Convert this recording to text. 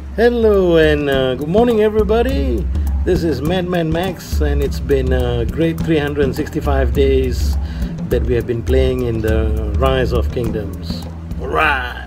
Hello and good morning, everybody. This is MadManMax, and it's been a great 365 days that we have been playing in the Rise of Kingdoms. Alright!